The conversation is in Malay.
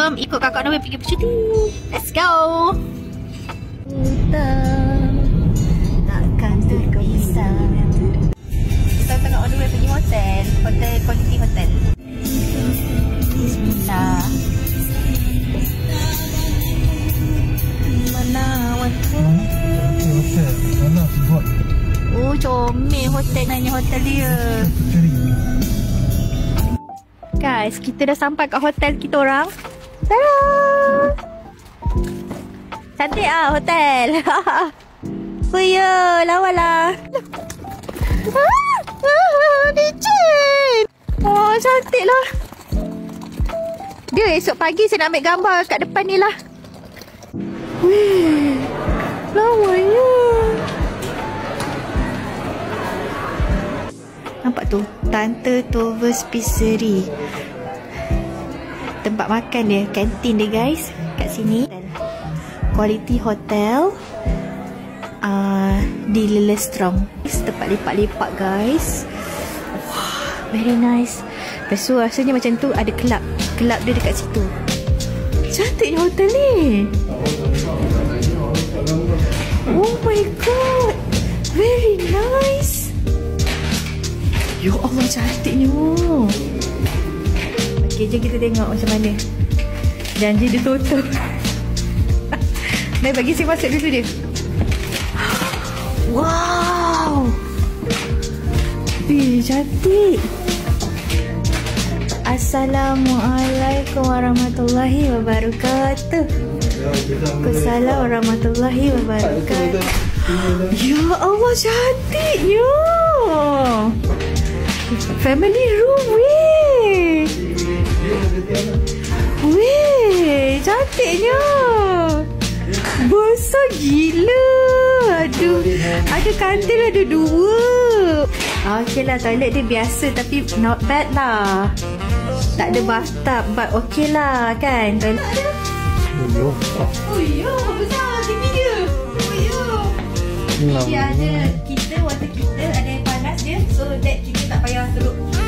Jom ikut kakak Noel pergi bercuti. Let's go. Kita takkan terpisah. Kita tengah on the way pergi hotel. Hotel Quality Hotel. Bismillah. Mana hotel? Mana sebut? Oh, comel hotel nanya hotel dia. Guys, kita dah sampai kat hotel kita orang. Tada! Cantik ah hotel. Oh ya, lawalah. Licin. Oh, cantik lah. Dia esok pagi saya nak ambil gambar kat depan ni lah. Wih, lawanya. Nampak tu, Tante Tover's Pizzeria. Tempat makan dia, kantin dia guys. Kat sini Quality Hotel di Lillestrøm. Tempat lepak-lepak guys. Wah, very nice. Lepas tu rasanya macam tu ada kelab. Kelab dia dekat situ. Cantiknya hotel ni. Oh my god, very nice. Ya Allah, cantiknya. Okay, jom kita tengok macam mana. Janji dia tutup. Mari bagi saya masuk dulu dia. Wow. Cantik. Assalamualaikum warahmatullahi wabarakatuh. Waalaikumsalam warahmatullahi wabarakatuh. Ya Allah, cantiknya. Family room, weh. Weh, cantiknya. Besar gila. Aduh, ada kantin ada dua. Okey lah, toilet dia biasa tapi not bad lah. Tak ada bathtub, but okey lah kan. Toilet ada. Oh ya, besar TV dia. Oh ya. Dia ada, kita water kita ada air panas dia, so that kita tak payah duduk